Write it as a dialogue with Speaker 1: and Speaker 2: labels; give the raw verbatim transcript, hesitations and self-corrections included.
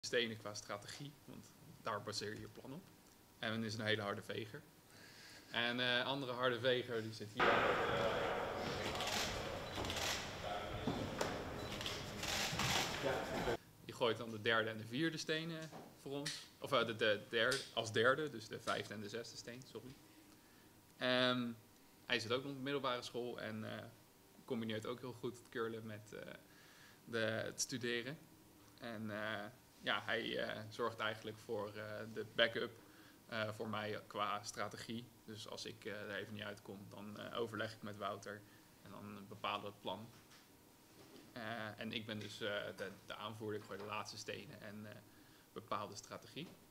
Speaker 1: stenen qua strategie, want daar baseer je je plan op. En is een hele harde veger. En een uh, andere harde veger die zit hier. Die gooit dan de derde en de vierde stenen voor ons. Of uh, de, de derde, als derde, dus de vijfde en de zesde steen, sorry. Um, hij zit ook nog op de middelbare school en uh, combineert ook heel goed het curlen met uh, de, het studeren. En uh, ja, hij uh, zorgt eigenlijk voor uh, de backup uh, voor mij qua strategie. Dus als ik uh, er even niet uitkom, dan uh, overleg ik met Wouter en dan bepalen we het plan. Uh, en ik ben dus uh, de, de aanvoerder, ik gooi de laatste stenen en uh, bepaal de strategie.